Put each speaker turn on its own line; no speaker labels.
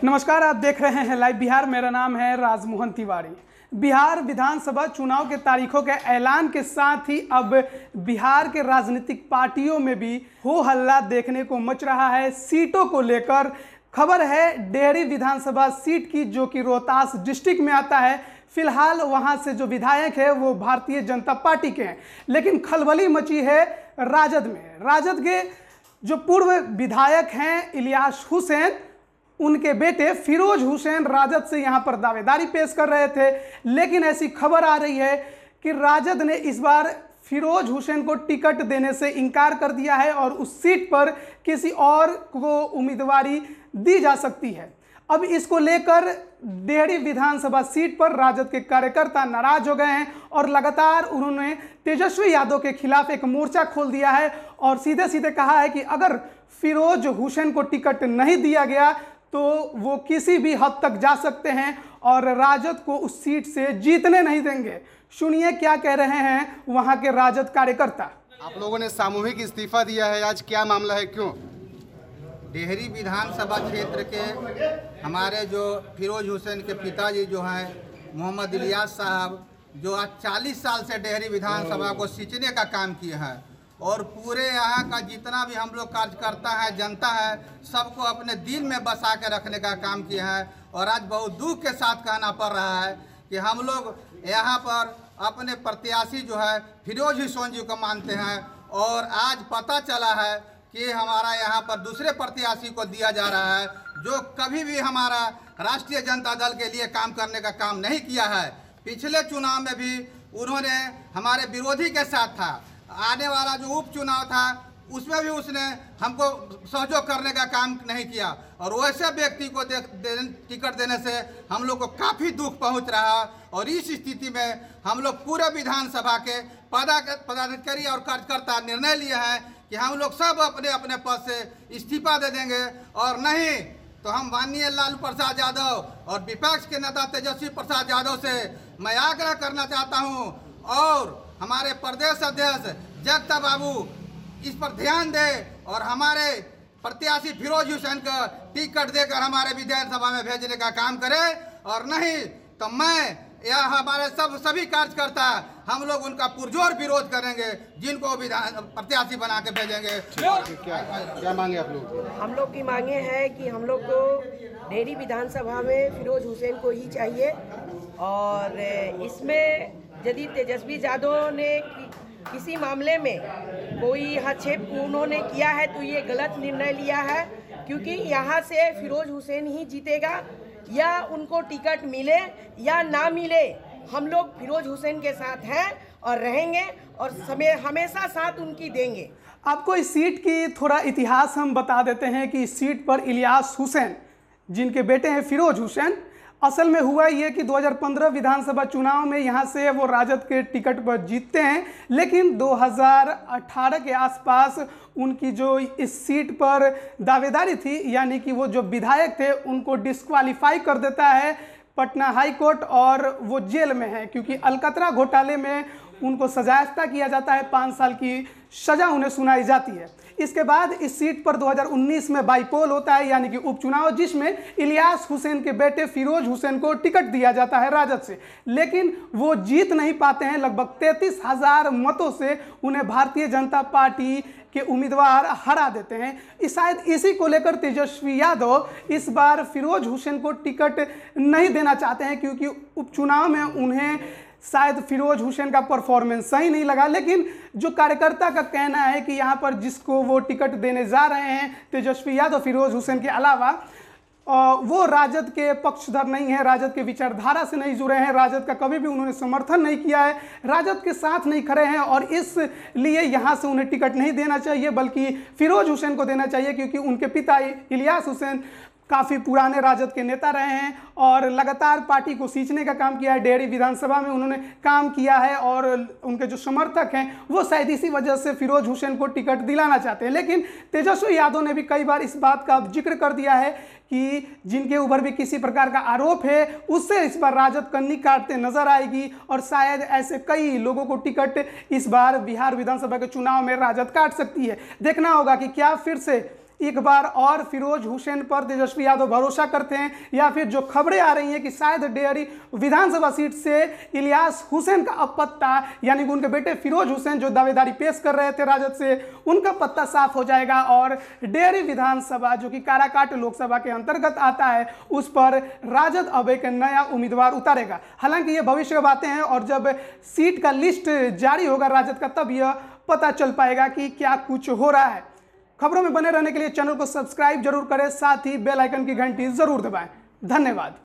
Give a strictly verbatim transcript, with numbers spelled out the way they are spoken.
नमस्कार, आप देख रहे हैं लाइव बिहार। मेरा नाम है राजमोहन तिवारी। बिहार विधानसभा चुनाव के तारीखों के ऐलान के साथ ही अब बिहार के राजनीतिक पार्टियों में भी हो हल्ला देखने को मच रहा है। सीटों को लेकर खबर है डेहरी विधानसभा सीट की, जो कि रोहतास डिस्ट्रिक्ट में आता है। फिलहाल वहां से जो विधायक है वो भारतीय जनता पार्टी के हैं, लेकिन खलबली मची है राजद में। राजद के जो पूर्व विधायक हैं इलियास हुसैन, उनके बेटे फिरोज हुसैन राजद से यहां पर दावेदारी पेश कर रहे थे, लेकिन ऐसी खबर आ रही है कि राजद ने इस बार फिरोज हुसैन को टिकट देने से इनकार कर दिया है और उस सीट पर किसी और को उम्मीदवारी दी जा सकती है। अब इसको लेकर डेहरी विधानसभा सीट पर राजद के कार्यकर्ता नाराज हो गए हैं और लगातार उन्होंने तेजस्वी यादव के खिलाफ एक मोर्चा खोल दिया है और सीधे सीधे कहा है कि अगर फिरोज हुसैन को टिकट नहीं दिया गया तो वो किसी भी हद तक जा सकते हैं और राजद को उस सीट से जीतने नहीं देंगे। सुनिए क्या कह रहे हैं वहां के राजद कार्यकर्ता।
आप लोगों ने सामूहिक इस्तीफा दिया है, आज क्या मामला है, क्यों?
डेहरी विधानसभा क्षेत्र के हमारे जो फिरोज हुसैन के पिताजी जो हैं मोहम्मद इलियास साहब, जो आज चालीस साल से डेहरी विधानसभा को सींचने का काम किए हैं और पूरे यहाँ का जितना भी हम लोग कार्यकर्ता है, जनता है, सबको अपने दिल में बसा के रखने का काम किए हैं। और आज बहुत दुख के साथ कहना पड़ रहा है कि हम लोग यहाँ पर अपने प्रत्याशी जो है फिरोज हुसैन जी को मानते हैं और आज पता चला है कि हमारा यहाँ पर दूसरे प्रत्याशी को दिया जा रहा है जो कभी भी हमारा राष्ट्रीय जनता दल के लिए काम करने का काम नहीं किया है। पिछले चुनाव में भी उन्होंने हमारे विरोधी के साथ था, आने वाला जो उपचुनाव था उसमें भी उसने हमको सहयोग करने का काम नहीं किया और वैसे व्यक्ति को दे, दे, टिकट देने से हम लोग को काफ़ी दुख पहुंच रहा। और इस स्थिति में हम लोग पूरे विधानसभा के पदाधिकारी और कार्यकर्ता निर्णय लिए हैं कि हम लोग सब अपने अपने पद से इस्तीफा दे देंगे और नहीं तो हम माननीय लालू प्रसाद यादव और विपक्ष के नेता तेजस्वी प्रसाद यादव से मैं आग्रह करना चाहता हूँ और हमारे प्रदेश अध्यक्ष जगता बाबू इस पर ध्यान दे और हमारे प्रत्याशी फिरोज हुसैन का टिकट देकर हमारे विधानसभा में भेजने का काम करे और नहीं तो मैं या हमारे सब सभी कार्यकर्ता हम लोग उनका पुरजोर विरोध करेंगे जिनको विधान प्रत्याशी बना के भेजेंगे।
क्या क्या मांगे आप लोग?
हम लोग की मांगे है कि हम लोग को डेहरी विधानसभा में फिरोज हुसैन को ही चाहिए और इसमें यदि तेजस्वी यादव ने कि, किसी मामले में कोई हस्तक्षेप उन्होंने किया है तो ये गलत निर्णय लिया है, क्योंकि यहाँ से फिरोज हुसैन ही जीतेगा। या उनको टिकट मिले या ना मिले, हम लोग फिरोज हुसैन के साथ हैं और रहेंगे और समय हमेशा साथ उनकी देंगे।
आपको इस सीट की थोड़ा इतिहास हम बता देते हैं कि इस सीट पर इलियास हुसैन, जिनके बेटे हैं फिरोज हुसैन, असल में हुआ ये कि दो हज़ार पंद्रह विधानसभा चुनाव में यहाँ से वो राजद के टिकट पर जीतते हैं, लेकिन दो हज़ार अठारह के आसपास उनकी जो इस सीट पर दावेदारी थी, यानी कि वो जो विधायक थे उनको डिस्क्वालीफाई कर देता है पटना हाई कोर्ट और वो जेल में है, क्योंकि अलकतरा घोटाले में उनको सजायाफ्ता किया जाता है, पाँच साल की सज़ा उन्हें सुनाई जाती है। इसके बाद इस सीट पर दो हज़ार उन्नीस में बाईपोल होता है, यानी कि उपचुनाव, जिसमें इलियास हुसैन के बेटे फिरोज हुसैन को टिकट दिया जाता है राजद से, लेकिन वो जीत नहीं पाते हैं। लगभग तैंतीस हजार मतों से उन्हें भारतीय जनता पार्टी के उम्मीदवार हरा देते हैं। शायद इसी को लेकर तेजस्वी यादव इस बार फिरोज हुसैन को टिकट नहीं देना चाहते हैं, क्योंकि उपचुनाव में उन्हें शायद फिरोज हुसैन का परफॉर्मेंस सही नहीं लगा। लेकिन जो कार्यकर्ता का कहना है कि यहाँ पर जिसको वो टिकट देने जा रहे हैं तेजस्वी यादव फिरोज हुसैन के अलावा, वो राजद के पक्षधर नहीं है, राजद के विचारधारा से नहीं जुड़े हैं, राजद का कभी भी उन्होंने समर्थन नहीं किया है, राजद के साथ नहीं खड़े हैं और इसलिए यहाँ से उन्हें टिकट नहीं देना चाहिए बल्कि फिरोज हुसैन को देना चाहिए, क्योंकि उनके पिता इलियास हुसैन काफ़ी पुराने राजद के नेता रहे हैं और लगातार पार्टी को सींचने का काम किया है। डेहरी विधानसभा में उन्होंने काम किया है और उनके जो समर्थक हैं वो शायद इसी वजह से फिरोज हुसैन को टिकट दिलाना चाहते हैं। लेकिन तेजस्वी यादव ने भी कई बार इस बात का जिक्र कर दिया है कि जिनके ऊपर भी किसी प्रकार का आरोप है उससे इस बार राजद कन्नी काटते नजर आएगी और शायद ऐसे कई लोगों को टिकट इस बार बिहार विधानसभा के चुनाव में राजद काट सकती है। देखना होगा कि क्या फिर से एक बार और फिरोज हुसैन पर तेजस्वी यादव भरोसा करते हैं, या फिर जो खबरें आ रही हैं कि शायद डेहरी विधानसभा सीट से इलियास हुसैन का अब पत्ता, यानी कि उनके बेटे फिरोज हुसैन जो दावेदारी पेश कर रहे थे राजद से, उनका पत्ता साफ हो जाएगा और डेहरी विधानसभा जो कि काराकाट लोकसभा के अंतर्गत आता है उस पर राजद अब एक नया उम्मीदवार उतारेगा। हालांकि ये भविष्य की बातें हैं और जब सीट का लिस्ट जारी होगा राजद का तब यह पता चल पाएगा कि क्या कुछ हो रहा है। खबरों में बने रहने के लिए चैनल को सब्सक्राइब जरूर करें, साथ ही बेल आइकन की घंटी जरूर दबाएं। धन्यवाद।